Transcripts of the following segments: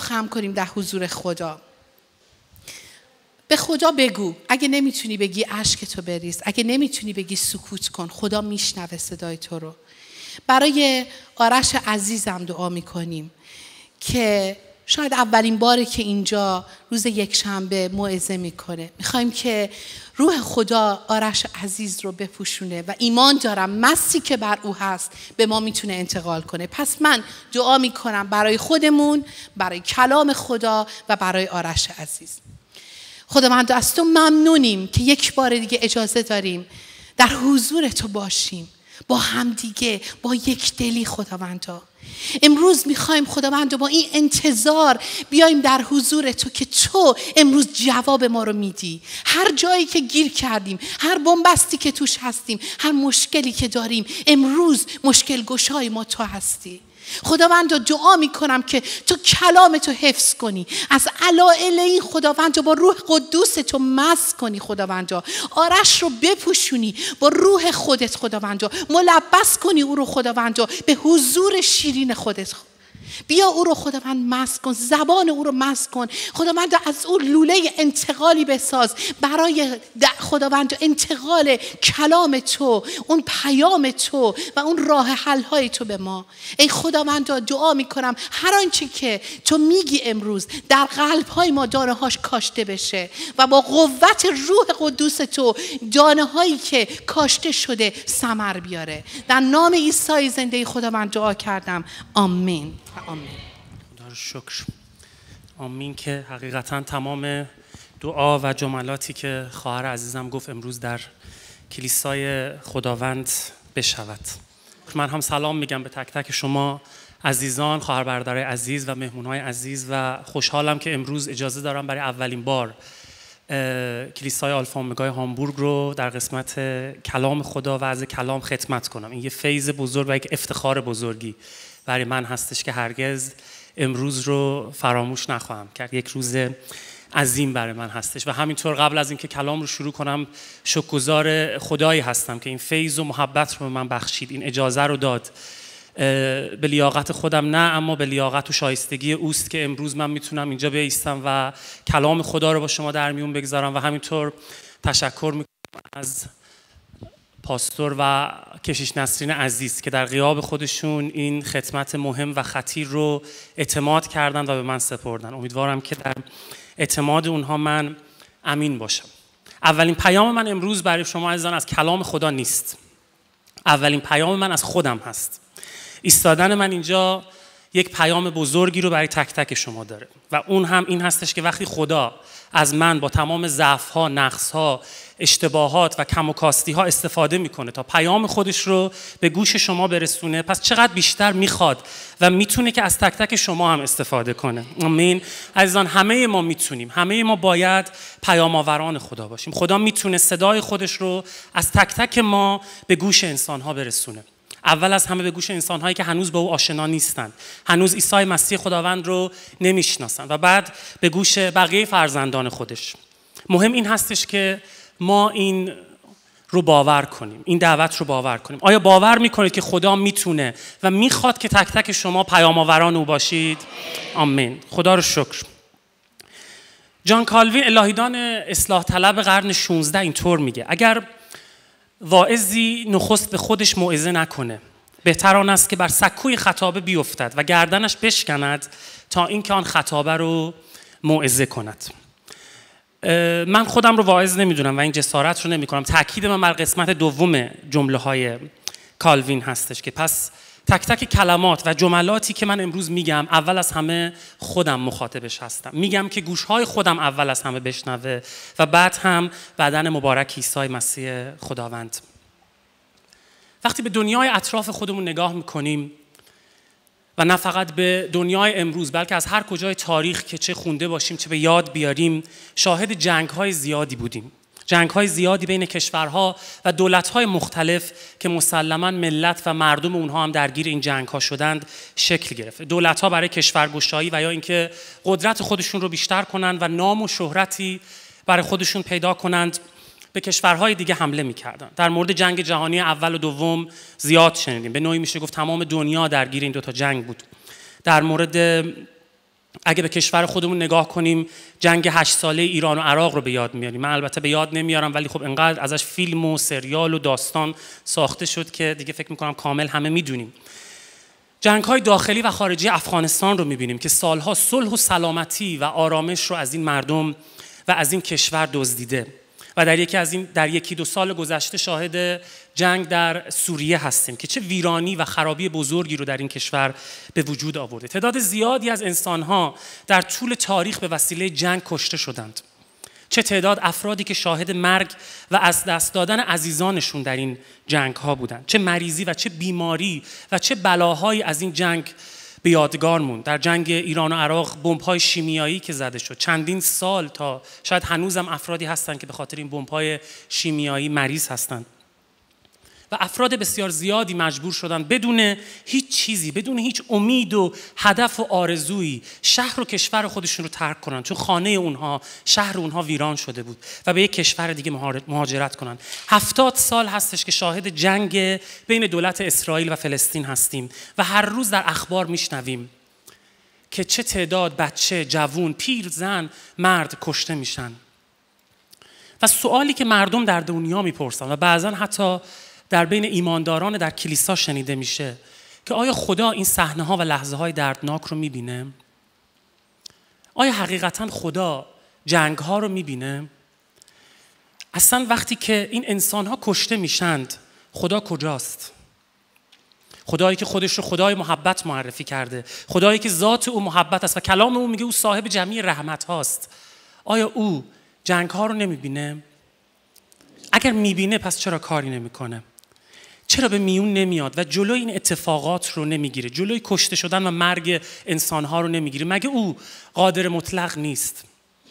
خم کنیم در حضور خدا. به خدا بگو، اگه نمیتونی بگی اشک تو بریز، اگه نمیتونی بگی سکوت کن، خدا میشنوه صدای تو رو. برای آرش عزیزم دعا میکنیم که شاید اولین باره که اینجا روز یکشنبه موعظه میکنه. میخوایم که روح خدا آرش عزیز رو بپوشونه و ایمان دارم مسی که بر او هست به ما میتونه انتقال کنه. پس من دعا میکنم برای خودمون، برای کلام خدا و برای آرش عزیز. خداوند از تو ممنونیم که یک بار دیگه اجازه داریم در حضور تو باشیم، با همدیگه، با یک دلی. خداوندا امروز میخوایم خداوند با این انتظار بیایم در حضور تو که تو امروز جواب ما رو میدی. هر جایی که گیر کردیم، هر بنبستی که توش هستیم، هر مشکلی که داریم، امروز مشکل گشای ما تو هستی. خداوند دعا میکنم که تو کلام تو حفظ کنی، از علائل این خداوند با روح قدوس تو مس کنی. خداوند آرش رو بپوشونی با روح خودت. خداوند ملبس کنی او رو. خداوند به حضور شیرین خودت بیا او رو خداوند مس کن، زبان او رو مس کن. خداوند از او لوله انتقالی بساز برای خداوند انتقال کلام تو، اون پیام تو و اون راه حل های تو به ما. ای خداوند دعا میکنم هر آنچه که تو میگی امروز در قلب های ما دانه هاش کاشته بشه و با قوت روح قدوس تو دانه هایی که کاشته شده ثمر بیاره. در نام عیسی زنده خداوند دعا کردم. آمین. آمین. خدا رو شکر. آمین. که حقیقتا تمام دعا و جملاتی که خواهر عزیزم گفت امروز در کلیسای خداوند بشود. من هم سلام میگم به تک تک شما عزیزان، خواهر برادرای عزیز و مهمونای عزیز و خوشحالم که امروز اجازه دارم برای اولین بار کلیسای آلفا اومگای هامبورگ رو در قسمت کلام خدا و از کلام خدمت کنم. این یه فیض بزرگ و یک افتخار بزرگی برای من هستش که هرگز امروز رو فراموش نخواهم کرد. یک روز عظیم برای من هستش و همینطور قبل از اینکه کلام رو شروع کنم شکرگزار خدایی هستم که این فیض و محبت رو به من بخشید، این اجازه رو داد. به لیاقت خودم نه، اما به لیاقت و شایستگی اوست که امروز من میتونم اینجا بایستم و کلام خدا رو با شما در میون بگذارم. و همینطور تشکر میکنم از پاستور و کشیش نسرین عزیز که در غیاب خودشون این خدمت مهم و خطیر رو اعتماد کردن و به من سپردن. امیدوارم که در اعتماد اونها من امین باشم. اولین پیام من امروز برای شما عزیزان از کلام خدا نیست. اولین پیام من از خودم هست. ایستادن من اینجا یک پیام بزرگی رو برای تک تک شما داره و اون هم این هستش که وقتی خدا از من با تمام ضعف‌ها، نقص‌ها، اشتباهات و کم و کاستی‌ها استفاده میکنه تا پیام خودش رو به گوش شما برسونه، پس چقدر بیشتر میخواد و میتونه که از تک تک شما هم استفاده کنه. آمین. عزیزان همه ما میتونیم، همه ما باید پیام آوران خدا باشیم. خدا میتونه صدای خودش رو از تک تک ما به گوش انسان‌ها برسونه. اول از همه به گوش انسان‌هایی که هنوز با او آشنا نیستند، هنوز عیسی مسیح خداوند رو نمیشناسند، و بعد به گوش بقیه فرزندان خودش. مهم این هستش که ما این رو باور کنیم، این دعوت رو باور کنیم. آیا باور میکنید که خدا میتونه و میخواد که تک تک شما پیام آوران او باشید؟ آمین. خدا رو شکر. جان کالوین الهیدان اصلاح طلب قرن 16 اینطور میگه: اگر واعظی نخست به خودش موعظه نکنه، بهتر آن است که بر سکوی خطابه بیفتد و گردنش بشکند تا اینکه آن خطابه رو موعظه کند. من خودم رو واعظ نمیدونم و این جسارت رو نمی کنم. تاکید من بر قسمت دوم جمله های کالوین هستش که پس تک تک کلمات و جملاتی که من امروز میگم اول از همه خودم مخاطبش هستم. میگم که گوشهای خودم اول از همه بشنوه و بعد هم بدن مبارک عیسی مسیح خداوند. وقتی به دنیای اطراف خودمون نگاه میکنیم و نه فقط به دنیای امروز بلکه از هر کجای تاریخ که چه خونده باشیم چه به یاد بیاریم، شاهد جنگ‌های زیادی بودیم. جنگ‌های زیادی بین کشورها و دولت‌های مختلف که مسلماً ملت و مردم اونها هم درگیر این جنگ‌ها شدند شکل گرفت. دولت‌ها برای کشورگشایی و یا اینکه قدرت خودشون رو بیشتر کنند و نام و شهرتی برای خودشون پیدا کنند به کشورهای دیگه حمله می‌کردند. در مورد جنگ جهانی اول و دوم زیاد شنیدیم. به نوعی میشه گفت تمام دنیا درگیر این دو تا جنگ بود. در مورد اگه به کشور خودمون نگاه کنیم، جنگ 8 ساله ایران و عراق رو به یاد میاریم. من البته به یاد نمیارم، ولی خب انقدر ازش فیلم و سریال و داستان ساخته شد که دیگه فکر میکنم کامل همه میدونیم. جنگ‌های داخلی و خارجی افغانستان رو می‌بینیم که سالها صلح و سلامتی و آرامش رو از این مردم و از این کشور دزدیده و در یکی دو سال گذشته شاهد جنگ در سوریه هستیم که چه ویرانی و خرابی بزرگی رو در این کشور به وجود آورده. تعداد زیادی از انسان‌ها در طول تاریخ به وسیله جنگ کشته شدند. چه تعداد افرادی که شاهد مرگ و از دست دادن عزیزانشون در این جنگ ها بودند. چه مریضی و چه بیماری و چه بلاهایی از این جنگ به یادگار موند. در جنگ ایران و عراق بمب‌های شیمیایی که زده شد، چندین سال تا شاید هنوزم افرادی هستند که به خاطر این بمب‌های شیمیایی مریض هستند. و افراد بسیار زیادی مجبور شدن بدون هیچ چیزی، بدون هیچ امید و هدف و آرزویی شهر و کشور خودشون رو ترک کنن، چون خانه اونها، شهر اونها ویران شده بود و به یک کشور دیگه مهاجرت کنن. 70 سال هستش که شاهد جنگ بین دولت اسرائیل و فلسطین هستیم و هر روز در اخبار میشنویم که چه تعداد بچه، جوون، پیر، زن، مرد کشته میشن. و سوالی که مردم در دنیا میپرسن و بعضا حتی در بین ایمانداران در کلیسا شنیده میشه که آیا خدا این صحنه‌ها و لحظه‌های دردناک رو میبینه؟ آیا حقیقتاً خدا جنگ‌ها رو میبینه؟ اصلا وقتی که این انسان‌ها کشته میشند، خدا کجاست؟ خدایی که خودش رو خدای محبت معرفی کرده، خدایی که ذات او محبت است و کلام او میگه او صاحب جمیع رحمت هاست، آیا او جنگ‌ها رو نمیبینه؟ اگر میبینه پس چرا کاری نمیکنه؟ چرا به میون نمیاد و جلوی این اتفاقات رو نمیگیره؟ جلوی کشته شدن و مرگ انسانها رو نمیگیره؟ مگه او قادر مطلق نیست؟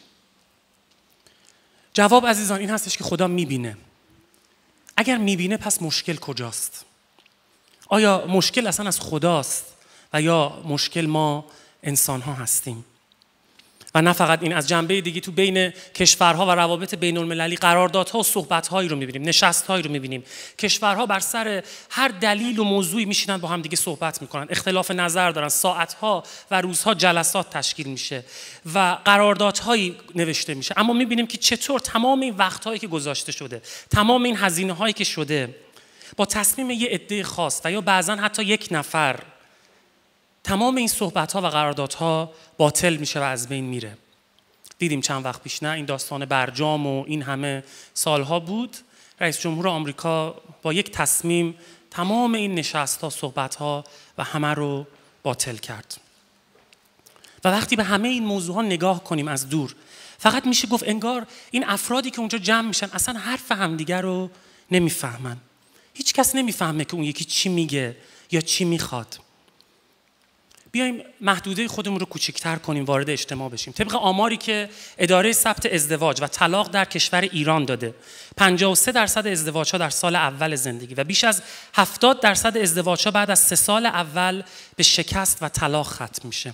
جواب عزیزان این هستش که خدا میبینه. اگر میبینه پس مشکل کجاست؟ آیا مشکل اصلا از خداست و یا مشکل ما انسانها هستیم؟ و نه فقط این، از جنبه دیگه تو بین کشورها و روابط بین المللی قراردادها و صحبت‌هایی رو می‌بینیم، نشست‌هایی رو می‌بینیم. کشورها بر سر هر دلیل و موضوعی میشینن با هم دیگه صحبت می‌کنن، اختلاف نظر دارن، ساعت‌ها و روزها جلسات تشکیل میشه و قراردادهایی نوشته میشه. اما می‌بینیم که چطور تمام این وقت‌هایی که گذاشته شده، تمام این هزینه‌هایی که شده، با تصمیم یه عده خاص و یا بعضاً حتی یک نفر، تمام این صحبت‌ها و قراردادها باطل میشه و از بین میره. دیدیم چند وقت پیش، نه این داستان برجام و این همه سالها بود، رئیس جمهور آمریکا با یک تصمیم تمام این نشست‌ها، صحبت‌ها و همه رو باطل کرد. و وقتی به همه این موضوعها نگاه کنیم از دور، فقط میشه گفت انگار این افرادی که اونجا جمع میشن اصلا حرف همدیگر رو نمیفهمن. هیچ کس نمیفهمه که اون یکی چی میگه یا چی میخواد. بیایم محدوده خودمون رو کوچکتر کنیم، وارد اجتماع بشیم. طبق آماری که اداره ثبت ازدواج و طلاق در کشور ایران داده، 53% ازدواج‌ها در سال اول زندگی و بیش از 70% ازدواج‌ها بعد از 3 سال اول به شکست و طلاق ختم میشه.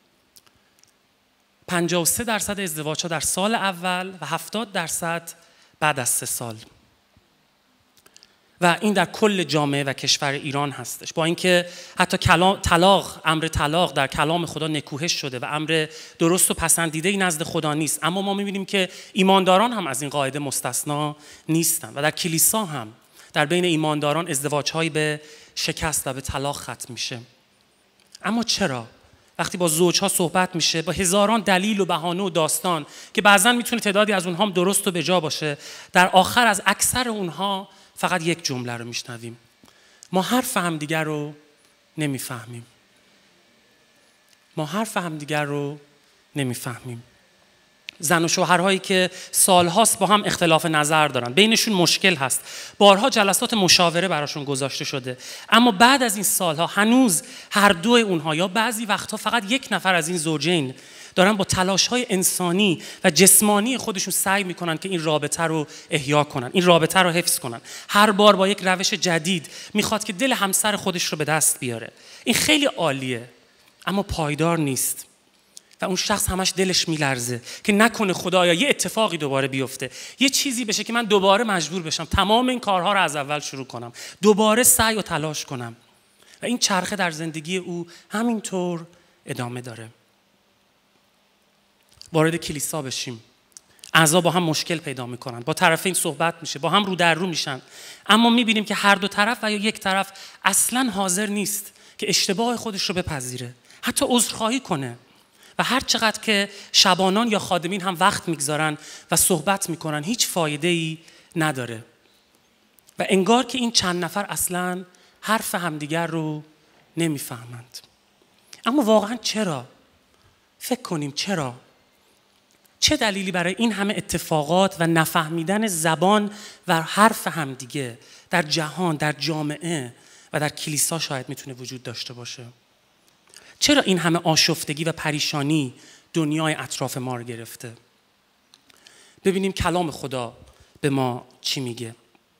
53% ازدواج‌ها در سال اول و 70% بعد از 3 سال. و این در کل جامعه و کشور ایران هستش. با اینکه حتی امر طلاق در کلام خدا نکوهش شده و امر درست و پسندیده‌ای نزد خدا نیست، اما ما می‌بینیم که ایمانداران هم از این قاعده مستثنا نیستن و در کلیسا هم در بین ایمانداران ازدواج‌هایی به شکست و به طلاق ختم میشه. اما چرا؟ وقتی با زوجها صحبت میشه با هزاران دلیل و بهانه و داستان که بعضاً میتونه تعدادی از اونها هم درست و بجا باشه، در آخر از اکثر اونها فقط یک جمله رو میشنویم: ما حرف همدیگر رو نمیفهمیم. ما حرف همدیگر رو نمیفهمیم. زن و شوهرهایی که سالهاست با هم اختلاف نظر دارن، بینشون مشکل هست، بارها جلسات مشاوره براشون گذاشته شده، اما بعد از این سالها هنوز هر دو اونها یا بعضی وقتها فقط یک نفر از این زوجین دارن با تلاش‌های انسانی و جسمانی خودشون سعی میکنن که این رابطه رو احیا کنن، این رابطه رو حفظ کنن. هر بار با یک روش جدید میخواد که دل همسر خودش رو به دست بیاره. این خیلی عالیه، اما پایدار نیست. و اون شخص همش دلش میلرزه که نکنه خدایا یه اتفاقی دوباره بیفته، یه چیزی بشه که من دوباره مجبور بشم تمام این کارها رو از اول شروع کنم، دوباره سعی و تلاش کنم. و این چرخه در زندگی او همینطور ادامه داره. وارد کلیسا بشیم. اعضا با هم مشکل پیدا میکنن، با طرفین صحبت میشه، با هم رو در رو میشن، اما میبینیم که هر دو طرف و یا یک طرف اصلاً حاضر نیست که اشتباه خودش رو بپذیره، حتی عذرخواهی کنه. و هر چقدر که شبانان یا خادمین هم وقت میگذارن و صحبت میکنن، هیچ فایده‌ای نداره. و انگار که این چند نفر اصلاً حرف همدیگر رو نمیفهمند. اما واقعاً چرا؟ فکر کنیم چرا؟ چه دلیلی برای این همه اتفاقات و نفهمیدن زبان و حرف همدیگه در جهان، در جامعه و در کلیسا شاید میتونه وجود داشته باشه؟ چرا این همه آشفتگی و پریشانی دنیای اطراف ما رو گرفته؟ ببینیم کلام خدا به ما چی میگه.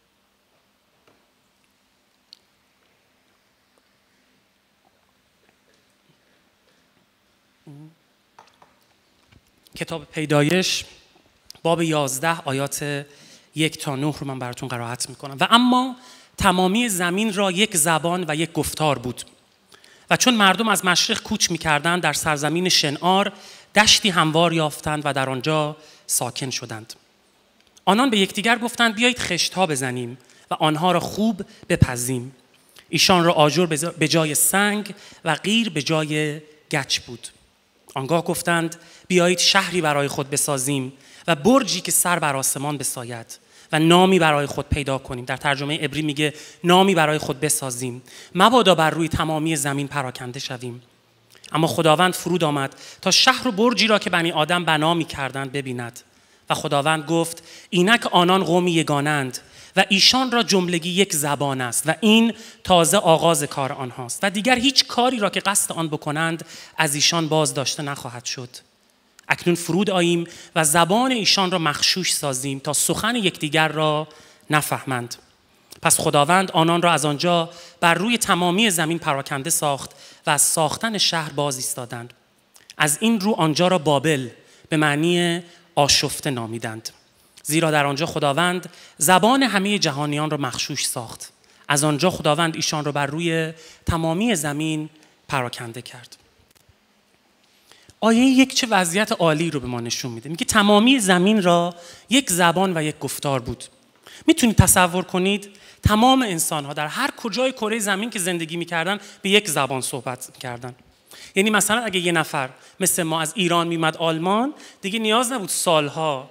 کتاب پیدایش باب 11 آیات 1 تا 9 رو من براتون قرائت میکنم. و اما تمامی زمین را یک زبان و یک گفتار بود. و چون مردم از مشرق کوچ میکردند، در سرزمین شنعار دشتی هموار یافتند و در آنجا ساکن شدند. آنان به یکدیگر گفتند بیایید خشت‌ها بزنیم و آنها را خوب بپزیم. ایشان را آجر به جای سنگ و قیر به جای گچ بود. آنگاه گفتند بیایید شهری برای خود بسازیم و برجی که سر بر آسمان بساید و نامی برای خود پیدا کنیم. در ترجمه عبری میگه نامی برای خود بسازیم، مبادا بر روی تمامی زمین پراکنده شویم. اما خداوند فرود آمد تا شهر و برجی را که بنی آدم بنا می‌کردند ببیند. و خداوند گفت اینک آنان قومی یگانند و ایشان را جملگی یک زبان است و این تازه آغاز کار آنهاست و دیگر هیچ کاری را که قصد آن بکنند از ایشان باز داشته نخواهد شد. اکنون فرود آییم و زبان ایشان را مغشوش سازیم تا سخن یکدیگر را نفهمند. پس خداوند آنان را از آنجا بر روی تمامی زمین پراکنده ساخت و از ساختن شهر باز ایستادند. از این رو آنجا را بابل به معنی آشفته نامیدند، زیرا در آنجا خداوند زبان همه جهانیان را مغشوش ساخت. از آنجا خداوند ایشان را بر روی تمامی زمین پراکنده کرد. آیه یک چه وضعیت عالی رو به ما نشون میده. میگه تمامی زمین را یک زبان و یک گفتار بود. میتونید تصور کنید تمام انسان‌ها در هر کجای کره زمین که زندگی میکردن به یک زبان صحبت میکردن. یعنی مثلا اگه یه نفر مثل ما از ایران میمد آلمان، دیگه نیاز نبود سالها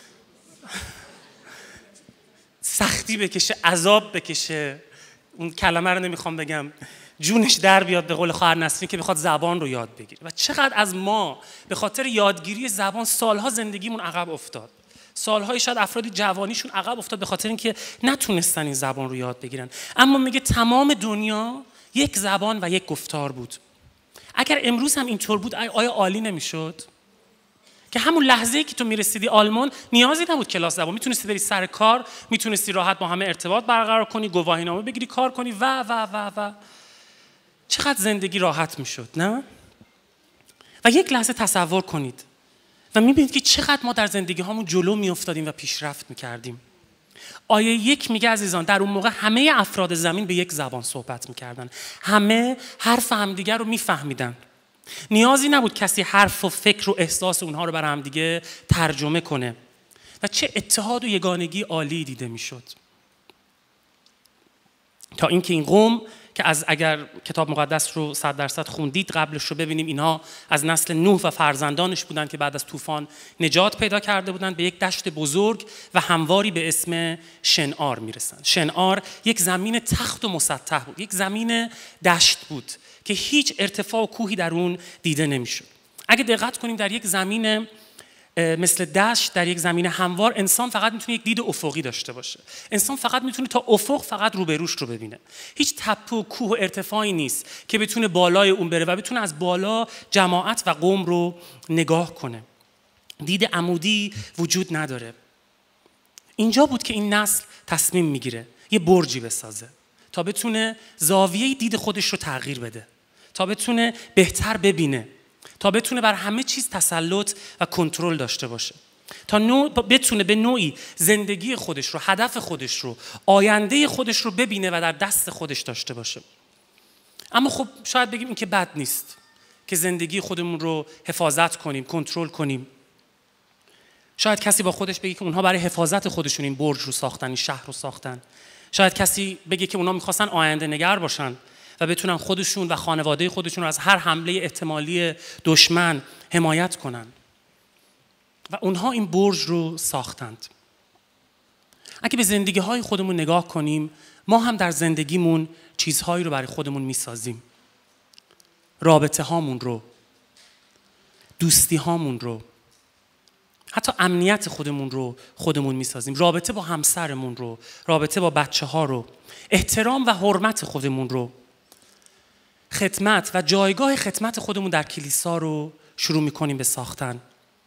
سختی بکشه، عذاب بکشه، اون کلمه رو نمیخوام بگم، جونش در بیاد به قول خواهر نسرین که بخواد زبان رو یاد بگیره. و چقدر از ما به خاطر یادگیری زبان سالها زندگیمون عقب افتاد. سالهای شاید افرادی جوانیشون عقب افتاد به خاطر اینکه نتونستن این زبان رو یاد بگیرن. اما میگه تمام دنیا یک زبان و یک گفتار بود. اگر امروز هم اینطور بود آیا عالی نمیشد؟ که همون لحظه‌ای که تو میرسیدی آلمان نیازی نبود کلاس زبان، میتونستی بری سر کار، میتونستی راحت با همه ارتباط برقرار کنی، گواهینامه بگیری، کار کنی و چقدر زندگی راحت میشد، نه؟ و یک لحظه تصور کنید و میبینید که چقدر ما در زندگی هامون جلو میافتادیم و پیشرفت میکردیم. آیه یک میگه عزیزان در اون موقع همه افراد زمین به یک زبان صحبت میکردن، همه حرف همدیگر رو میفهمیدن. نیازی نبود کسی حرف و فکر و احساس اونها رو برای همدیگه ترجمه کنه. و چه اتحاد و یگانگی عالی دیده میشد. تا اینکه این قوم که اگر کتاب مقدس رو 100% خوندید قبلش رو ببینیم، اینها از نسل نوح و فرزندانش بودن که بعد از طوفان نجات پیدا کرده بودن، به یک دشت بزرگ و همواری به اسم شنعار میرسن. شنعار یک زمین تخت و مسطح بود، یک زمین دشت بود که هیچ ارتفاع و کوهی در اون دیده نمیشد. اگه دقت کنیم در یک زمین مثل دشت، در یک زمین هموار، انسان فقط میتونه یک دید افقی داشته باشه. انسان فقط میتونه تا افق فقط روبروش رو ببینه. هیچ تپه و کوه و ارتفاعی نیست که بتونه بالای اون بره و بتونه از بالا جماعت و قوم رو نگاه کنه. دید عمودی وجود نداره. اینجا بود که این نسل تصمیم میگیره یه برجی بسازه تا بتونه زاویه دید خودش رو تغییر بده، تا بتونه بهتر ببینه، تا بتونه بر همه چیز تسلط و کنترل داشته باشه، تا بتونه به نوعی زندگی خودش رو، هدف خودش رو، آینده خودش رو ببینه و در دست خودش داشته باشه. اما خب شاید بگیم این که بد نیست که زندگی خودمون رو حفاظت کنیم، کنترل کنیم. شاید کسی با خودش بگه که اونها برای حفاظت خودشون این برج رو ساختن، این شهر رو ساختن. شاید کسی بگه که اونها میخواستن آینده نگر باشن و بتونن خودشون و خانواده خودشون رو از هر حمله احتمالی دشمن حمایت کنن و اونها این برج رو ساختند. اگه به زندگی‌های خودمون نگاه کنیم، ما هم در زندگیمون چیزهایی رو برای خودمون میسازیم. رابطه هامون رو، دوستی هامون رو، حتی امنیت خودمون رو خودمون میسازیم. رابطه با همسرمون رو، رابطه با بچه ها رو، احترام و حرمت خودمون رو، خدمت و جایگاه خدمت خودمون در کلیسا رو شروع میکنیم به ساختن.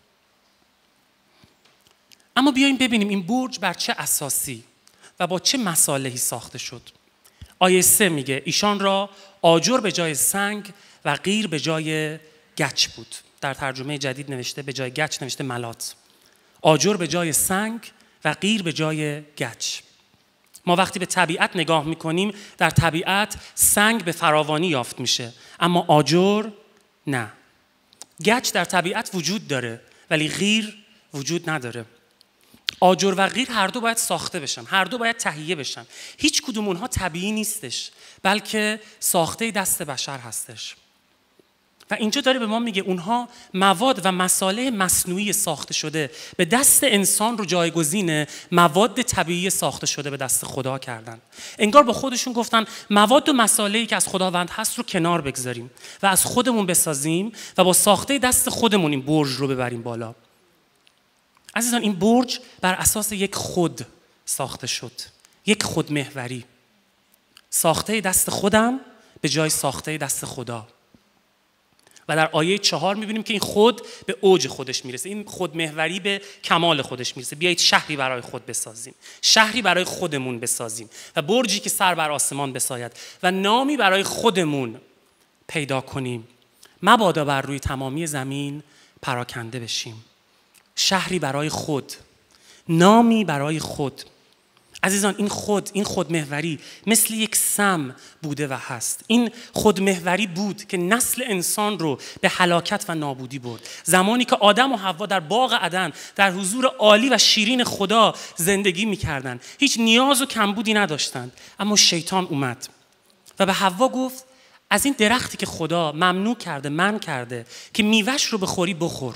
اما بیاییم ببینیم این برج بر چه اساسی و با چه مصالحی ساخته شد. آیه 3 میگه ایشان را آجر به جای سنگ و قیر به جای گچ بود. در ترجمه جدید نوشته به جای گچ نوشته ملات. آجر به جای سنگ و قیر به جای گچ. ما وقتی به طبیعت نگاه میکنیم، در طبیعت سنگ به فراوانی یافت میشه، اما آجر نه. گچ در طبیعت وجود داره ولی قیر وجود نداره. آجر و قیر هر دو باید ساخته بشن، هر دو باید تهیه بشن. هیچ کدوم اونها طبیعی نیستش، بلکه ساخته دست بشر هستش. و اینجا داره به ما میگه اونها مواد و مصالح مصنوعی ساخته شده به دست انسان رو جایگزین مواد طبیعی ساخته شده به دست خدا کردن. انگار با خودشون گفتن مواد و مصالحی که از خداوند هست رو کنار بگذاریم و از خودمون بسازیم و با ساخته دست خودمون این برج رو ببریم بالا. عزیزان، این برج بر اساس یک خود ساخته شد، یک خودمحوری. ساخته دست خودم به جای ساخته دست خدا. و در آیه 4 میبینیم که این خود به اوج خودش میرسه، این خودمحوری به کمال خودش میرسه. بیایید شهری برای خود بسازیم، شهری برای خودمون بسازیم و برجی که سر بر آسمان بساید و نامی برای خودمون پیدا کنیم، مبادا بر روی تمامی زمین پراکنده بشیم. شهری برای خود، نامی برای خود. عزیزان، این خودمحوری مثل یک سم بوده و هست. این خودمحوری بود که نسل انسان رو به هلاکت و نابودی برد. زمانی که آدم و حوا در باغ عدن در حضور عالی و شیرین خدا زندگی می‌کردند، هیچ نیاز و کمبودی نداشتند، اما شیطان اومد و به حوا گفت از این درختی که خدا ممنوع کرده، منع کرده که میوه‌اش رو بخوری بخور.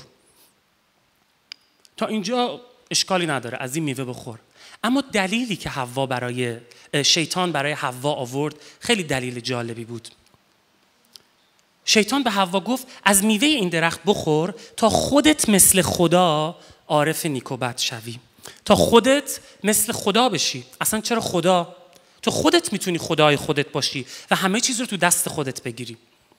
تا اینجا اشکالی نداره، از این میوه بخور. اما دلیلی که شیطان برای حوا آورد خیلی دلیل جالبی بود. شیطان به حوا گفت از میوه این درخت بخور تا خودت مثل خدا عارف نیک و بد شوی، تا خودت مثل خدا بشی. اصلا چرا خدا؟ تو خودت میتونی خدای خودت باشی و همه چیز رو تو دست خودت بگیری.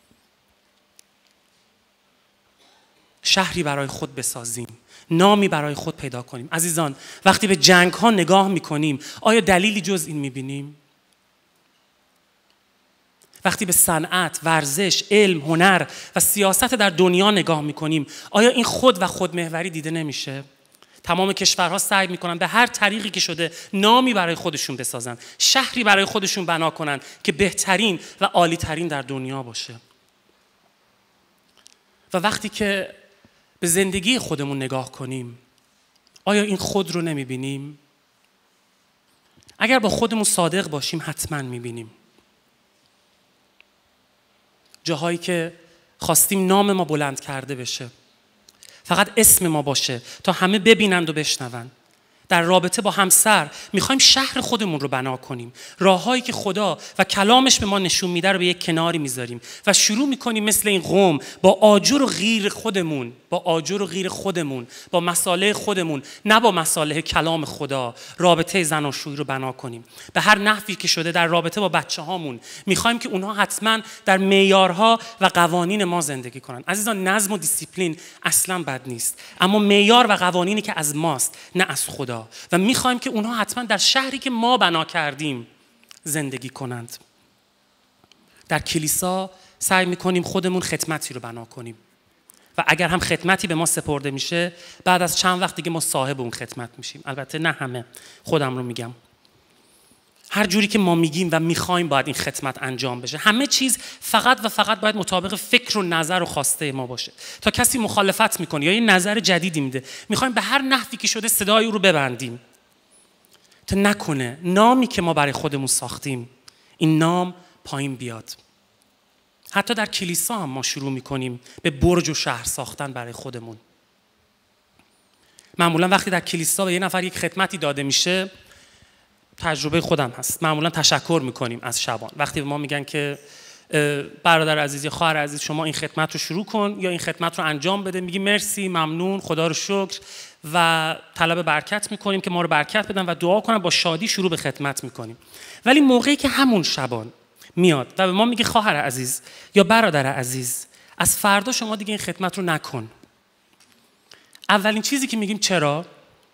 شهری برای خود بسازیم، نامی برای خود پیدا کنیم. عزیزان، وقتی به جنگ ها نگاه میکنیم، آیا دلیلی جز این میبینیم؟ وقتی به صنعت، ورزش، علم، هنر و سیاست در دنیا نگاه میکنیم، آیا این خود و خودمحوری دیده نمیشه؟ تمام کشورها سعی میکنن به هر طریقی که شده نامی برای خودشون بسازن، شهری برای خودشون بنا کنن که بهترین و عالی ترین در دنیا باشه. و وقتی که به زندگی خودمون نگاه کنیم، آیا این خود رو نمیبینیم؟ اگر با خودمون صادق باشیم حتما میبینیم. جاهایی که خواستیم نام ما بلند کرده بشه، فقط اسم ما باشه تا همه ببینند و بشنون. در رابطه با همسر میخوایم شهر خودمون رو بنا کنیم. راههایی که خدا و کلامش به ما نشون میده رو به یک کناری میذاریم و شروع میکنیم مثل این قوم با آجر و غیر خودمون، با مصالح خودمون، نه با مصالح کلام خدا، رابطه زناشویی رو بنا کنیم. به هر نحوی که شده در رابطه با بچه هامون میخوایم که اونها حتما در معیارها و قوانین ما زندگی کنن. عزیزان، نظم و دیسیپلین اصلا بد نیست، اما معیار و قوانینی که از ماست نه از خدا، و میخوایم که اونها حتما در شهری که ما بنا کردیم زندگی کنند. در کلیسا سعی میکنیم خودمون خدمتی رو بنا کنیم و اگر هم خدمتی به ما سپرده میشه، بعد از چند وقت دیگه ما صاحب اون خدمت میشیم. البته نه همه، خودم رو میگم. هر جوری که ما میگیم و میخوایم باید این خدمت انجام بشه. همه چیز فقط و فقط باید مطابق فکر و نظر و خواسته ما باشه. تا کسی مخالفت میکنه یا یه نظر جدیدی میده، میخوایم به هر نحوی که شده صدای او رو ببندیم تا نکنه نامی که ما برای خودمون ساختیم این نام پایین بیاد. حتی در کلیسا هم ما شروع میکنیم به برج و شهر ساختن برای خودمون. معمولا وقتی در کلیسا به یه نفر یک خدمتی داده میشه، تجربه خودم هست، معمولا تشکر میکنیم از شبان. وقتی به ما میگن که برادر عزیز یا خواهر عزیز شما این خدمت رو شروع کن یا این خدمت رو انجام بده، میگیم مرسی، ممنون، خدا رو شکر و طلب برکت میکنیم که ما رو برکت بدن و دعا کنن، با شادی شروع به خدمت میکنیم. ولی موقعی که همون شبان میاد و به ما میگه خواهر عزیز یا برادر عزیز از فردا شما دیگه این خدمت رو نکن، اولین چیزی که میگیم چرا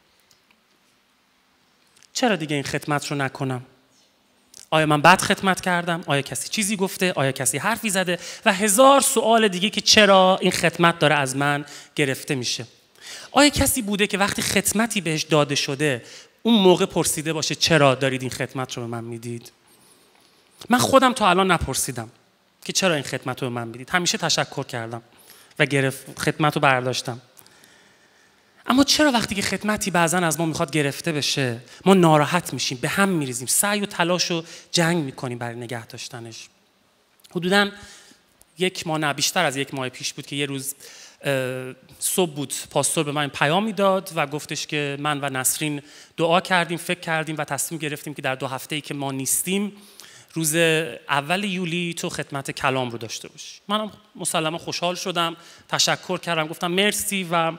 دیگه این خدمت رو نکنم؟ آیا من بد خدمت کردم؟ آیا کسی چیزی گفته؟ آیا کسی حرفی زده؟ و هزار سوال دیگه که چرا این خدمت داره از من گرفته میشه. آیا کسی بوده که وقتی خدمتی بهش داده شده اون موقع پرسیده باشه چرا دارید این خدمت رو به من میدید؟ من خودم تا الان نپرسیدم که چرا این خدمت رو به من میدید. همیشه تشکر کردم و خدمت رو برداشتم. اما چرا وقتی که خدمتی بعضا از ما میخواد گرفته بشه ما ناراحت میشیم، به هم میریزیم، سعی و تلاش و جنگ میکنیم برای نگه داشتنش؟ حدوداً یک ماه، نه بیشتر از یک ماه پیش بود که یه روز صبح بود، پاستور به من پیامی داد و گفتش که من و نسرین دعا کردیم، فکر کردیم و تصمیم گرفتیم که در 2 هفته‌ای که ما نیستیم روز اول یولی تو خدمت کلام رو داشته باشی. منم مسلما خوشحال شدم، تشکر کردم، گفتم مرسی و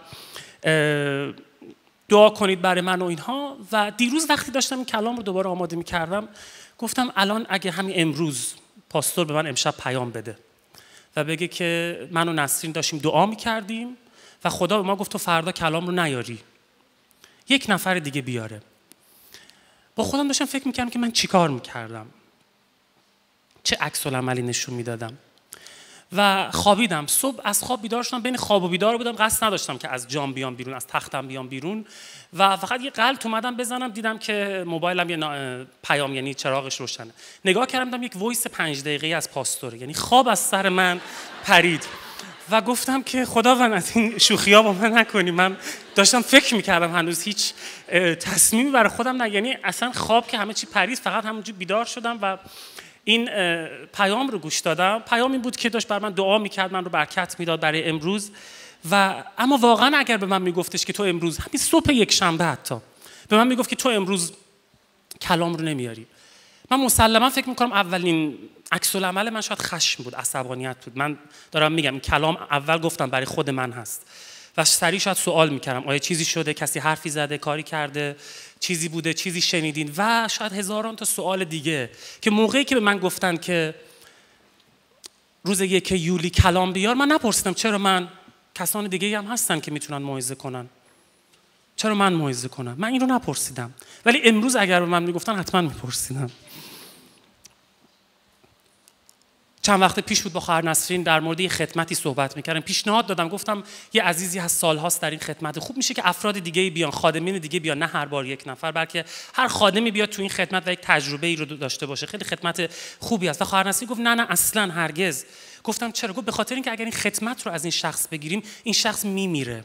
دعا کنید برای من و اینها. و دیروز وقتی داشتم این کلام رو دوباره آماده می‌کردم گفتم الان اگه همین امروز پاستور به من امشب پیام بده و بگه که من و نسرین داشتیم دعا می‌کردیم و خدا به ما گفت تو فردا کلام رو نیاری، یک نفر دیگه بیاره. با خودم داشتم فکر می‌کردم که من چیکار می‌کردم، چه عکس العملی نشون میدادم و خوابیدم. صبح از خواب بیدار شدم، بین خواب و بیدار بودم، قصد نداشتم که از جام بیام بیرون، از تختم بیام بیرون و فقط یه قلط اومدم بزنم، دیدم که موبایلم یه پیام، یعنی چراغش روشنه. نگاه کردم دیدم یک وایس 5 دقیقه‌ای از پاستور، یعنی خواب از سر من پرید و گفتم که خداوند از این شوخی‌ها با من نکنی. من داشتم فکر می‌کردم، هنوز هیچ تصمیمی برای خودم یعنی اصلا خواب که همه چی پرید، فقط همونجوری بیدار شدم و این پیام رو گوش دادم. پیام این بود که داشت بر من دعا میکرد، من رو برکت میداد برای امروز. و اما واقعا اگر به من میگفتش که تو امروز، همین صبح یک شنبه حتی به من میگفت که تو امروز کلام رو نمیاری، من مسلما فکر میکنم اولین عکس العمل من شاید خشم بود، عصبانیت بود. من دارم میگم این کلام اول گفتم برای خود من هست و سریع شاید سوال میکردم آیا چیزی شده، کسی حرفی زده، کاری کرده، چیزی بوده، چیزی شنیدین و شاید هزاران تا سوال دیگه که موقعی که به من گفتن که روز 1 یولی کلام بیار، من نپرسیدم چرا من، کسان دیگه هم هستن که میتونن موعظه کنن، چرا من موعظه کنم؟ من این رو نپرسیدم. ولی امروز اگر به من میگفتن حتما میپرسیدم. چند وقت پیش بود با خواهر نسرین در مورد یه خدمتی صحبت میکردم، پیشنهاد دادم، گفتم یه عزیزی هست سالهاست در این خدمت، خوب میشه که افراد دیگه بیان، خادمین دیگه بیان، نه هر بار یک نفر، بلکه هر خادمی بیاد تو این خدمت و یک تجربه ای رو داشته باشه. خیلی خدمت خوبی است. و خواهر نسرین گفت نه اصلا هرگز. گفتم چرا؟ گفت به خاطر اینکه اگر این خدمت رو از این شخص بگیریم این شخص میمیره.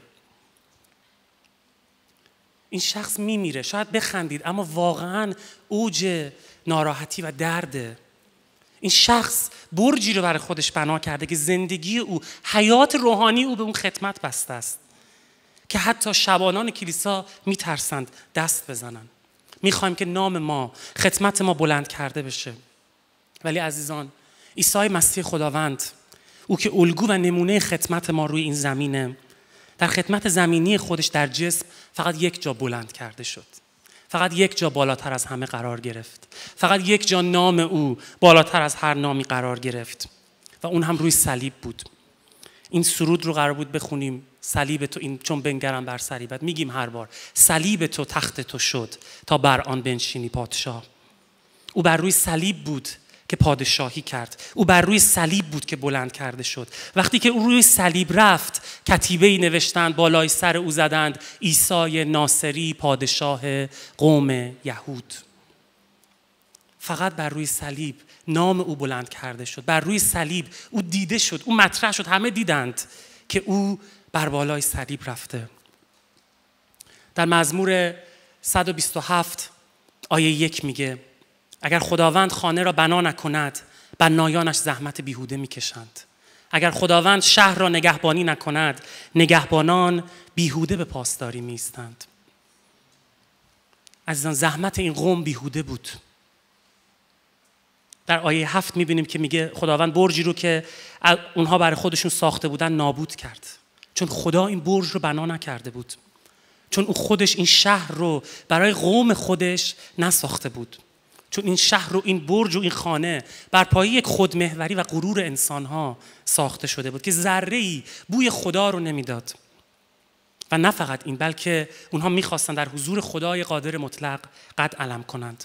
این شخص میمیره. شاید بخندید اما واقعا اوج ناراحتی و درده. این شخص برجی رو برای خودش بنا کرده که زندگی او، حیات روحانی او به اون خدمت بسته است که حتی شبانان کلیسا میترسند دست بزنن. میخوایم که نام ما، خدمت ما بلند کرده بشه. ولی عزیزان، عیسی مسیح خداوند، او که الگو و نمونه خدمت ما روی این زمینه، در خدمت زمینی خودش در جسم فقط یک جا بلند کرده شد، فقط یک جا بالاتر از همه قرار گرفت، فقط یک جا نام او بالاتر از هر نامی قرار گرفت و اون هم روی صلیب بود. این سرود رو قرار بود بخونیم، صلیب تو، این چون بنگرم بر صلیبت، میگیم هر بار صلیب تو تخت تو شد تا بر آن بنشینی پادشاه. او بر روی صلیب بود که پادشاهی کرد، او بر روی صلیب بود که بلند کرده شد. وقتی که او روی صلیب رفت، کتیبه‌ای نوشتند، بالای سر او زدند عیسی ناصری پادشاه قوم یهود. فقط بر روی صلیب نام او بلند کرده شد. بر روی صلیب او دیده شد، او مطرح شد، همه دیدند که او بر بالای صلیب رفته. در مزمور 127 آیه 1 میگه اگر خداوند خانه را بنا نکند بنایانش زحمت بیهوده میکشند. اگر خداوند شهر را نگهبانی نکند نگهبانان بیهوده به پاسداری میایستند. عزیزان زحمت این قوم بیهوده بود. در آیه 7 میبینیم که میگه خداوند برجی رو که اونها برای خودشون ساخته بودن نابود کرد، چون خدا این برج رو بنا نکرده بود، چون او خودش این شهر رو برای قوم خودش نساخته بود، چون این شهر رو، این برج و این خانه بر پایه یک خودمحوری و غرور انسانها ساخته شده بود که ذره‌ای بوی خدا رو نمیداد. و نه فقط این، بلکه اونها میخواستن در حضور خدای قادر مطلق قد علم کنند.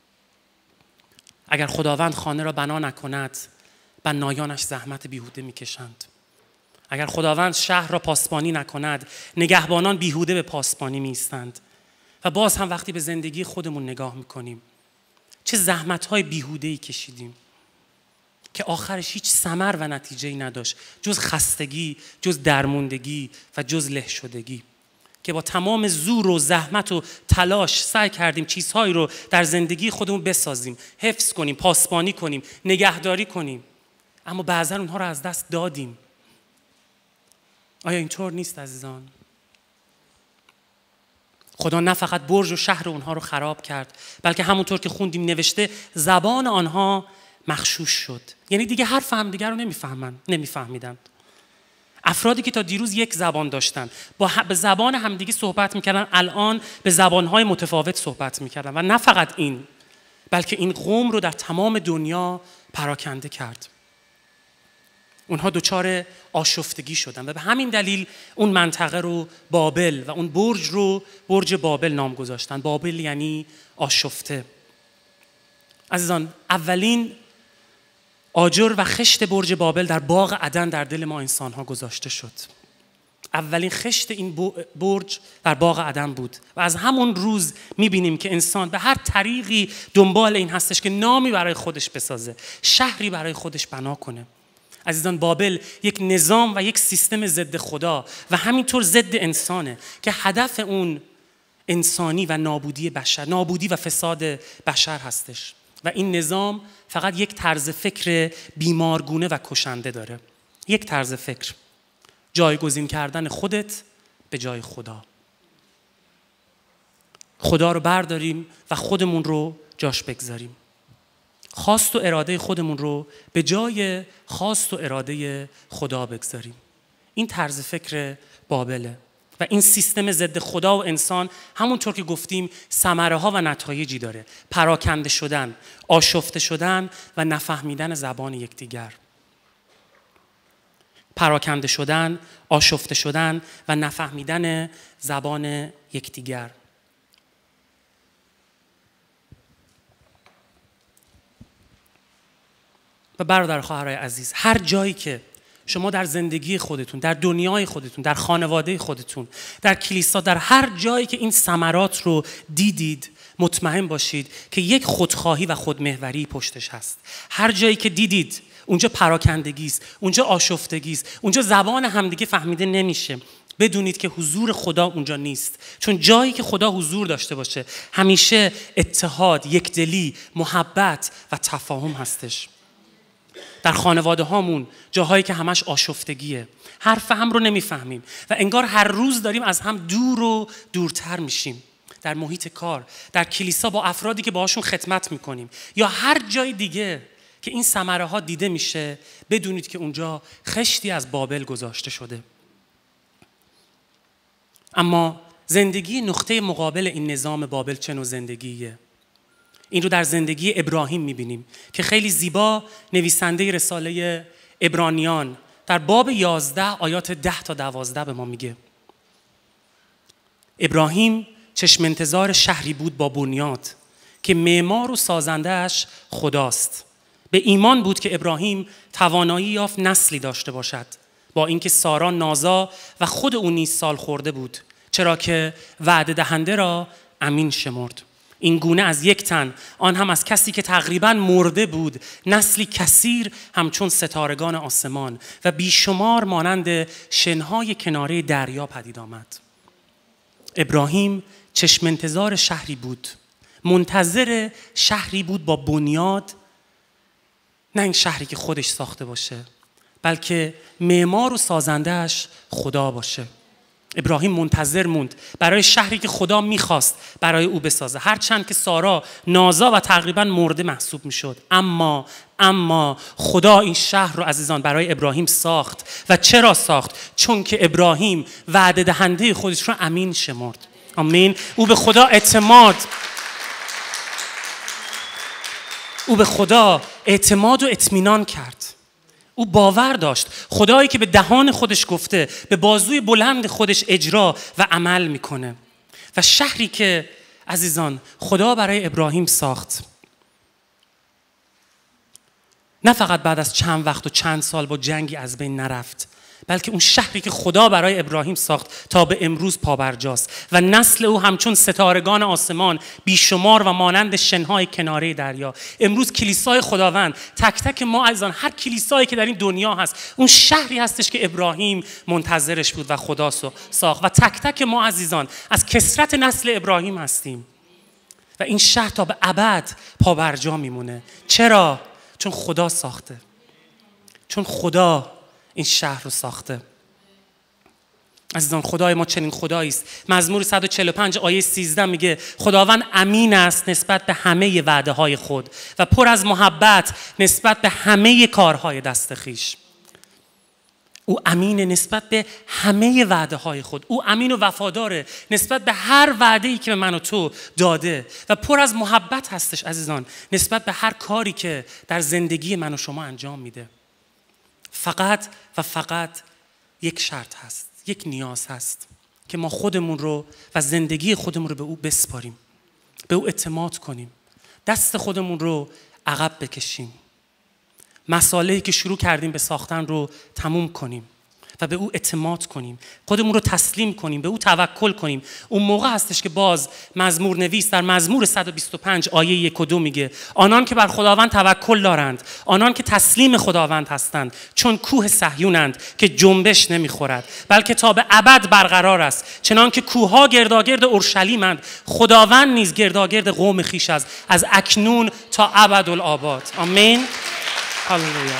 اگر خداوند خانه را بنا نکند بنایانش زحمت بیهوده میکشند. اگر خداوند شهر را پاسبانی نکند نگهبانان بیهوده به پاسبانی میایستند. و باز هم وقتی به زندگی خودمون نگاه میکنیم چه زحمت‌های بیهوده‌ای کشیدیم که آخرش هیچ ثمر و نتیجه‌ای نداشت جز خستگی، جز درموندگی و جز له شدگی، که با تمام زور و زحمت و تلاش سعی کردیم چیزهایی رو در زندگی خودمون بسازیم، حفظ کنیم، پاسبانی کنیم، نگهداری کنیم، اما بعضا اونها رو از دست دادیم. آیا اینطور نیست عزیزان؟ خدا نه فقط برج و شهر اونها رو خراب کرد، بلکه همونطور که خوندیم نوشته زبان آنها مغشوش شد. یعنی دیگه حرف همدیگر رو نمیفهمیدن. افرادی که تا دیروز یک زبان داشتن به زبان همدیگه صحبت میکردن، الان به زبانهای متفاوت صحبت میکردن. و نه فقط این، بلکه این قوم رو در تمام دنیا پراکنده کرد. اونها دچار آشفتگی شدن و به همین دلیل اون منطقه رو بابل و اون برج رو برج بابل نام گذاشتن. بابل یعنی آشفته. عزیزان اولین آجر و خشت برج بابل در باغ عدن در دل ما انسان‌ها گذاشته شد. اولین خشت این برج در باغ عدن بود و از همون روز می‌بینیم که انسان به هر طریقی دنبال این هستش که نامی برای خودش بسازه، شهری برای خودش بنا کنه. عزیزان بابل یک نظام و یک سیستم ضد خدا و همینطور ضد انسانه که هدف اون انسانی و نابودی بشر، نابودی و فساد بشر هستش. و این نظام فقط یک طرز فکر بیمارگونه و کشنده داره. یک طرز فکر، جایگزین کردن خودت به جای خدا. خدا رو برداریم و خودمون رو جاش بگذاریم. خواست و اراده خودمون رو به جای خواست و اراده خدا بگذاریم. این طرز فکر بابله و این سیستم ضد خدا و انسان همونطور که گفتیم ثمره ها و نتایجی داره: پراکنده شدن، آشفته شدن و نفهمیدن زبان یکدیگر. پراکنده شدن، آشفته شدن و نفهمیدن زبان یکدیگر. و برادر خواهرای عزیز، هر جایی که شما در زندگی خودتون، در دنیای خودتون، در خانواده خودتون، در کلیسا، در هر جایی که این ثمرات رو دیدید، مطمئن باشید که یک خودخواهی و خودمحوری پشتش هست. هر جایی که دیدید اونجا پراکندگی است، اونجا آشفتگی است، اونجا زبان همدیگه فهمیده نمیشه، بدونید که حضور خدا اونجا نیست. چون جایی که خدا حضور داشته باشه همیشه اتحاد، یکدلی، محبت و تفاهم هستش. در خانواده هامون جاهایی که همش آشفتگیه، حرف هم رو نمیفهمیم و انگار هر روز داریم از هم دور و دورتر میشیم. در محیط کار، در کلیسا با افرادی که باهاشون خدمت میکنیم یا هر جای دیگه که این ثمره ها دیده میشه، بدونید که اونجا خشتی از بابل گذاشته شده. اما زندگی نقطه مقابل این نظام بابل چه نوع زندگیه؟ این رو در زندگی ابراهیم میبینیم که خیلی زیبا نویسنده رساله عبرانیان در باب 11 آیات 10 تا 12 به ما میگه: ابراهیم چشم انتظار شهری بود با بنیاد که معمار و سازنده‌اش خداست. به ایمان بود که ابراهیم توانایی یافت نسلی داشته باشد، با اینکه سارا نازا و خود او نیز سال خورده بود، چرا که وعده دهنده را امین شمرد. این گونه از یک تن، آن هم از کسی که تقریباً مرده بود، نسلی کثیر همچون ستارگان آسمان و بیشمار مانند شنهای کناره دریا پدید آمد. ابراهیم چشم انتظار شهری بود، منتظر شهری بود با بنیاد، نه این شهری که خودش ساخته باشه، بلکه معمار و سازندهش خدا باشه. ابراهیم منتظر موند برای شهری که خدا میخواست برای او بسازه، هرچند که سارا نازا و تقریبا مرده محسوب میشد. اما خدا این شهر رو عزیزان برای ابراهیم ساخت. و چرا ساخت؟ چون که ابراهیم وعده دهنده خودش رو امین شمرد. آمین. او به خدا اعتماد و اطمینان کرد. او باور داشت خدایی که به دهان خودش گفته به بازوی بلند خودش اجرا و عمل میکنه. و شهری که عزیزان خدا برای ابراهیم ساخت، نه فقط بعد از چند وقت و چند سال با جنگی از بین نرفت، بلکه اون شهری که خدا برای ابراهیم ساخت تا به امروز پابرجاست و نسل او همچون ستارگان آسمان بیشمار و مانند شنهای کناره دریا. امروز کلیسای خداوند، تک تک ما عزیزان، هر کلیسایی که در این دنیا هست، اون شهری هستش که ابراهیم منتظرش بود و خدا ساخت. و تک تک ما عزیزان از کثرت نسل ابراهیم هستیم و این شهر تا به ابد پابرجا میمونه. چرا؟ چون خدا ساخته، چون خدا این شهر رو ساخته. عزیزان خدای ما چنین خدایی است. مزمور 145 آیه 13 میگه خداوند امین است نسبت به همه وعده های خود و پر از محبت نسبت به همه کارهای دست خویش. او امینه نسبت به همه وعده های خود. او امین و وفاداره نسبت به هر وعده‌ای که به من و تو داده و پر از محبت هستش عزیزان نسبت به هر کاری که در زندگی من و شما انجام میده. فقط و فقط یک شرط هست، یک نیاز هست که ما خودمون رو و زندگی خودمون رو به او بسپاریم، به او اعتماد کنیم، دست خودمون رو عقب بکشیم، مسائلی که شروع کردیم به ساختن رو تموم کنیم و به او اعتماد کنیم، خودمون رو تسلیم کنیم، به او توکل کنیم. اون موقع هستش که باز مزمور نویس در مزمور 125 آیه 1 و 2 میگه آنان که بر خداوند توکل دارند، آنان که تسلیم خداوند هستند، چون کوه صهیونند که جنبش نمیخورد بلکه تا به ابد برقرار است. چنان که کوهها گرداگرد اورشلیمند، خداوند نیز گرداگرد قوم خویش است، از اکنون تا ابدالآباد. آمین. هللویا.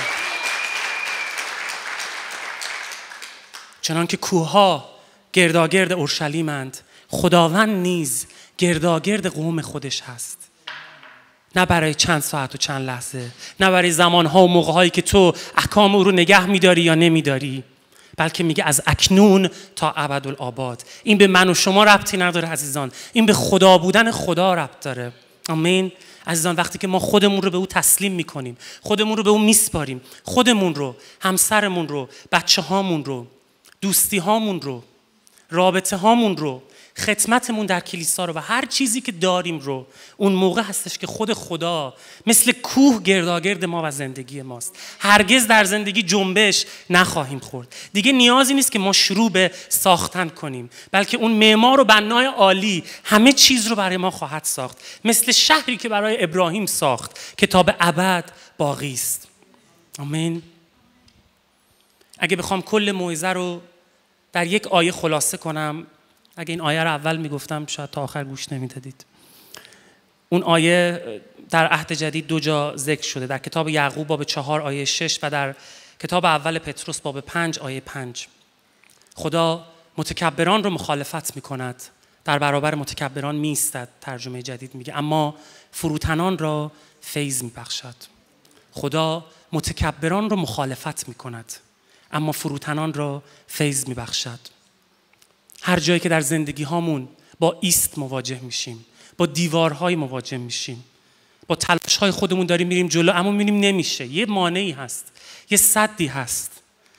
چنان که کوهها گرداگرد اورشلیمند، خداوند نیز گرداگرد قوم خودش هست. نه برای چند ساعت و چند لحظه، نه برای زمانها و موقعهایی که تو احکام او رو نگه میداری یا نمیداری، بلکه میگه از اکنون تا ابدالآباد. این به من و شما ربطی نداره عزیزان، این به خدا بودن خدا ربط داره. آمین. عزیزان وقتی که ما خودمون رو به او تسلیم میکنیم، خودمون رو به او میسپاریم، خودمون رو، همسرمون رو، بچه هامون رو، دوستی هامون رو، رابطه هامون رو، خدمتمون در کلیسا رو و هر چیزی که داریم رو، اون موقع هستش که خود خدا مثل کوه گرداگرد ما و زندگی ماست. هرگز در زندگی جنبش نخواهیم خورد. دیگه نیازی نیست که ما شروع به ساختن کنیم، بلکه اون معمار و بنای عالی همه چیز رو برای ما خواهد ساخت، مثل شهری که برای ابراهیم ساخت که تا به ابد باقی است. آمین. اگه بخوام کل موعظه رو در یک آیه خلاصه کنم، اگه این آیه رو اول میگفتم شاید تا آخر گوش نمیدادید. اون آیه در عهد جدید 2 جا ذکر شده، در کتاب یعقوب باب 4 آیه 6 و در کتاب اول پتروس باب 5 آیه 5. خدا متکبران رو مخالفت میکند، در برابر متکبران میستد، ترجمه جدید میگه، اما فروتنان را فیض میبخشد. خدا متکبران رو مخالفت میکند اما فروتنان را فیض میبخشد. هر جایی که در زندگی هامون با ایست مواجه میشیم، با دیوارهای مواجه میشیم، با تلاشهای خودمون داریم میریم جلو اما میبینیم نمیشه، یه مانعی هست، یه سدی هست،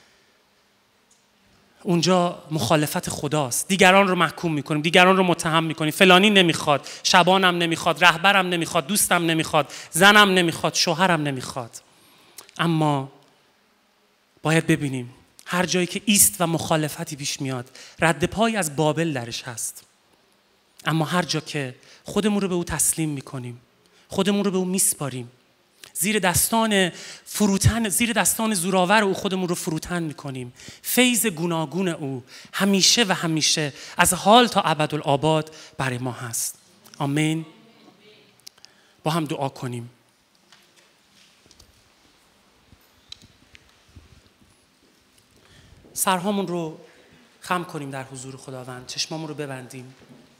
اونجا مخالفت خداست. دیگران رو محکوم میکنیم، دیگران رو متهم میکنیم، فلانی نمیخواد، شبانم نمیخواد، رهبرم نمیخواد، دوستم نمیخواد، زنم نمیخواد، شوهرم نمیخواد. اما باید ببینیم هر جایی که ایست و مخالفتی پیش میاد، رد پای از بابل درش هست. اما هر جا که خودمون رو به او تسلیم میکنیم، خودمون رو به او میسپاریم، زیر دستان زورآور او خودمون رو فروتن میکنیم، فیض گوناگون او همیشه و همیشه از حال تا ابدالآباد برای ما هست. آمین. با هم دعا کنیم. سرهامون رو خم کنیم در حضور خداوند، چشمامون رو ببندیم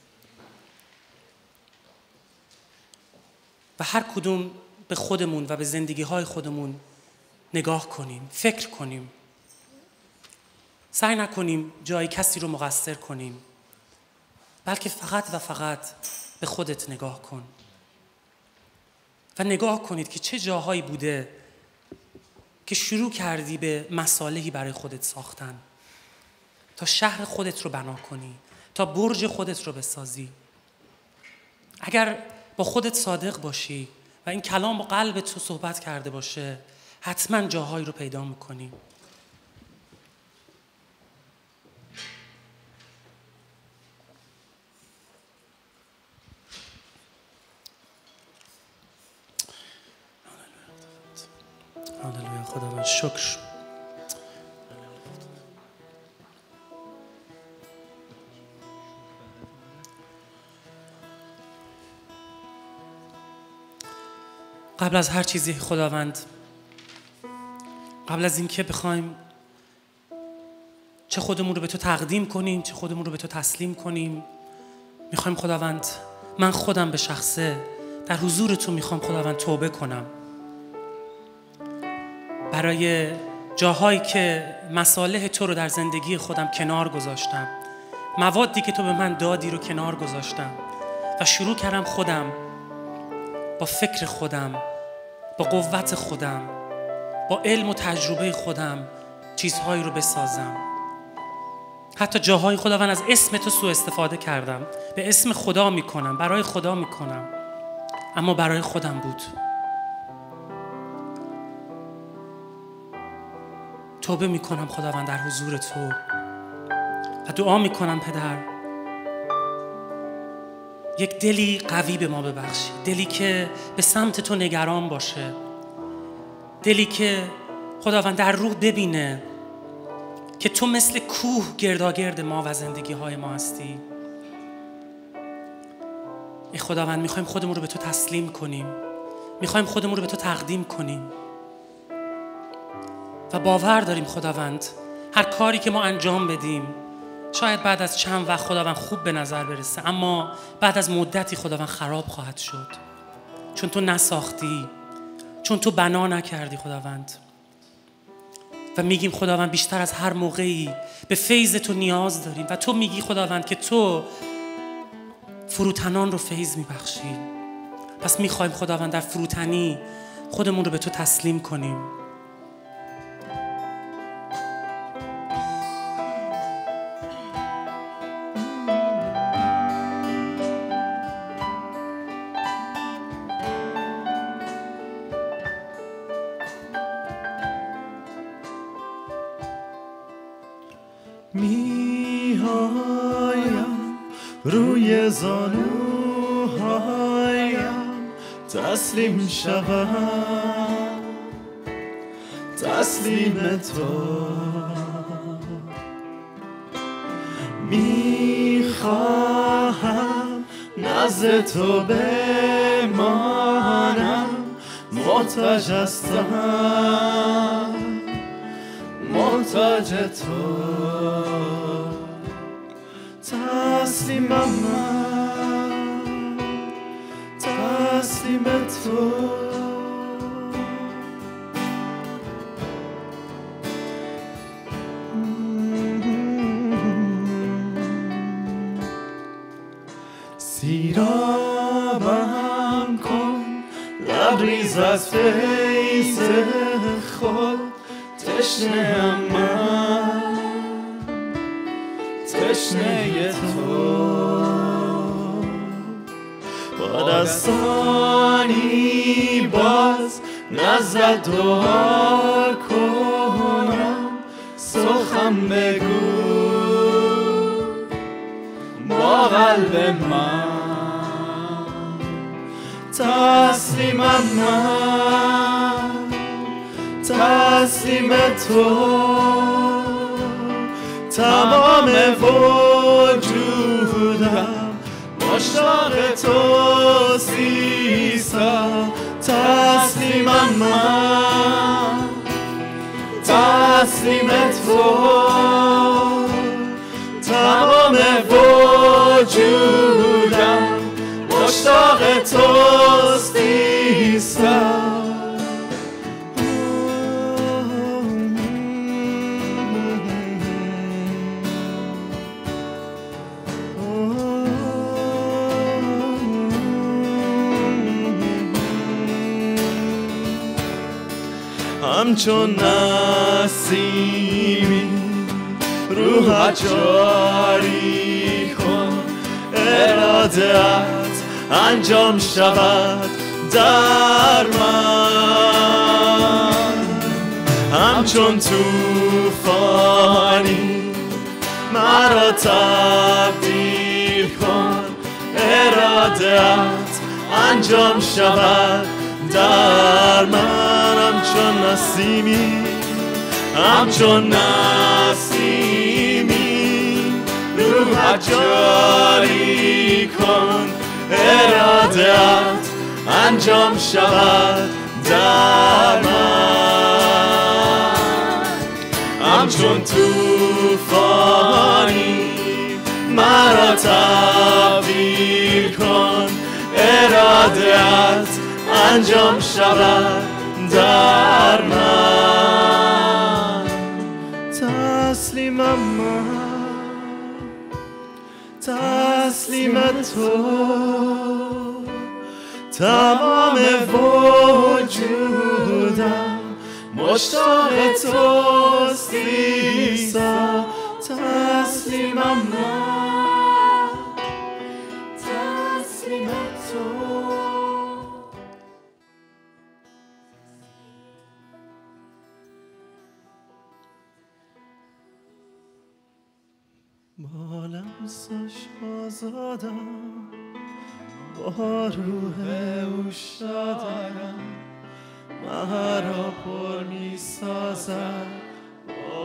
و هر کدوم به خودمون و به زندگی‌های خودمون نگاه کنیم، فکر کنیم. سعی نکنیم جای کسی رو مقصر کنیم، بلکه فقط و فقط به خودت نگاه کن و نگاه کنید که چه جاهایی بوده که شروع کردی به مصالحی برای خودت ساختن تا شهر خودت رو بنا کنی، تا برج خودت رو بسازی. اگر با خودت صادق باشی و این کلام با قلبت تو صحبت کرده باشه، حتما جاهایی رو پیدا میکنی. هللویا. خداوند شکر. قبل از هر چیزی خداوند، قبل از اینکه بخوایم چه خودمون رو به تو تقدیم کنیم چه خودمون رو به تو تسلیم کنیم، میخوایم خداوند، من خودم به شخصه در حضور تو میخوام خداوند توبه کنم برای جاهایی که مصالح تو رو در زندگی خودم کنار گذاشتم، موادی که تو به من دادی رو کنار گذاشتم و شروع کردم خودم با فکر خودم، با قوت خودم، با علم و تجربه خودم چیزهایی رو بسازم. حتی جاهای خداوند از اسم تو سوء استفاده کردم، به اسم خدا میکنم، برای خدا میکنم، اما برای خودم بود. توبه میکنم خداوند در حضور تو و دعا میکنم پدر، یک دلی قوی به ما ببخشی، دلی که به سمت تو نگران باشه، دلی که خداوند در روح ببینه که تو مثل کوه گرداگرد ما و زندگی های ما هستی. ای خداوند، میخوایم خودمون رو به تو تسلیم کنیم، میخوایم خودمون رو به تو تقدیم کنیم و باور داریم خداوند هر کاری که ما انجام بدیم شاید بعد از چند وقت خداوند خوب به نظر برسه، اما بعد از مدتی خداوند خراب خواهد شد، چون تو نساختی، چون تو بنا نکردی خداوند. و میگیم خداوند بیشتر از هر موقعی به فیض تو نیاز داریم و تو میگی خداوند که تو فروتنان رو فیض میبخشی. پس میخوایم خداوند در فروتنی خودمون رو به تو تسلیم کنیم. میایم روی زانوهایم تسلیم شوم، تسلیم تو میخواهم، نزد تو بمانم، محتاج هستم، محتاج تو، تسلیمم من، تسلیم تو. سیرابم کن لبریز از فیض خود، تشنه‌ام من، تشنه تو، با دستانی باز نزد دعا کنم، سخن بگو با قلب من تسلیمم من تسلیم تو تمام وجودم مشتاق تو سیستم تسلیمم من تسلیم تو تمام وجودم مشتاق تو سیستم همچون نسیمی روحت جاری کن اراده‌ات انجام شود در من همچون توفانی مرا تبدیل کن اراده‌ات انجام شود در من همچون نسیمی روحت جاری کن اراده‌ات انجام شود در من همچون توفانی مرا تبدیل کن اراده‌ات انجام شود در من تسلیمم من تسلیم تو تمام وجودم مشتاق تو سیستم تسلیمم من تسلیم تو با لمسش آزادم با روح او شادم مرا پر می سازد با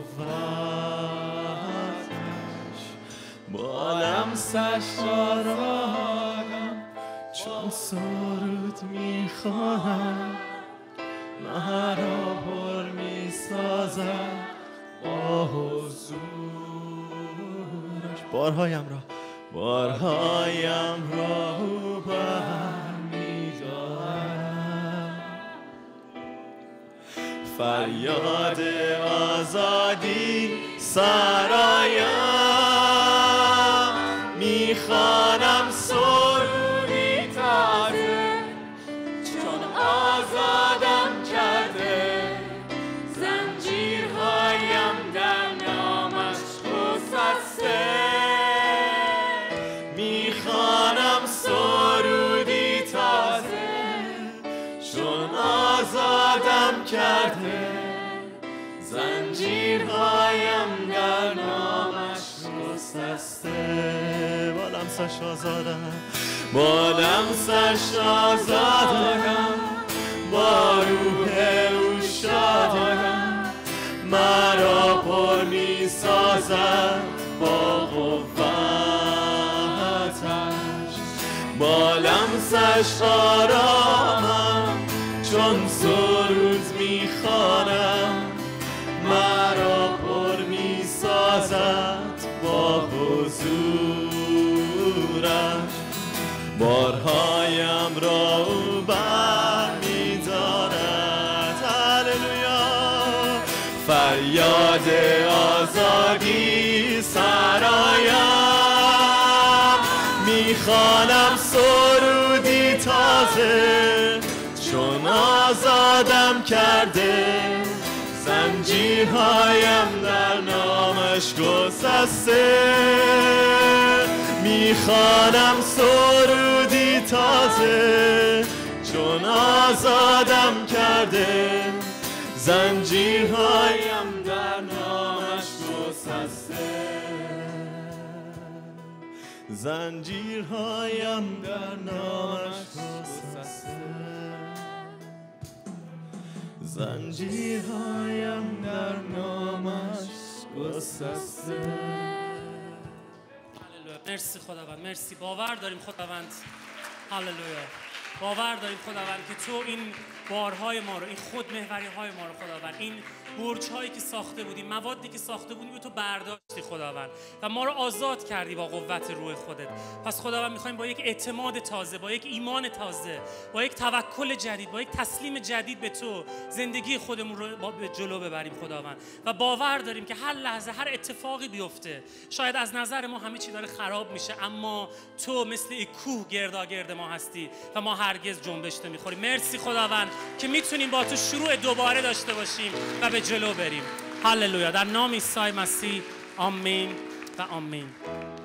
قوتش با لمسش آرامم چون سرود می خوانم مرا پر می سازد با حضورش بارهایم را او بر می دارد فریاد آزادی سرایم می خوانم سرودی تازه چون آزادم کرده زنجیرهایم در نامش گسسته میخوانم سرودی تازه چون آزادم کرده زنجیرهایم در نامش گسسته با لمسش آزادم با روح او شادم مرا پر می سازد با قوتش با لمسش آرامم چون سرود می خوانم مرا پر می سازد با حضورش بارهایم را او بر می دارد هللویا فریاد آزادی سرایم میخوانم سرودی تازه چون آزادم کرده زنجیرهایم در نامش گسسته میخوانم سرودی تازه چون آزادم کرده زنجیرهایم در نامش گسسته زنجیرهایم در نامش گسسته، زنجیرهایم در نامش گسسته. هللویا. مرسی خداوند، مرسی. باور داریم خداوند. هللویا. باور داریم خداوند که تو این بارهای ما رو، این خودمحوری های ما رو خداوند، این برج هایی که ساخته بودیم، موادی که ساخته بودیم، تو برداشتی خداوند و ما رو آزاد کردی با قوت روح خودت. پس خداوند میخوایم با یک اعتماد تازه، با یک ایمان تازه، با یک توکل جدید، با یک تسلیم جدید به تو زندگی خودمون رو به جلو ببریم خداوند. و باور داریم که هر لحظه هر اتفاقی بیفته، شاید از نظر ما همه چی داره خراب میشه، اما تو مثل یک کوه گرداگرد ما هستی و ما هرگز جنبش نمیخوریم. مرسی خداوند که میتونیم با تو شروع دوباره داشته باشیم و به جلو بریم. هللویا. در نام عیسی مسیح آمین و آمین.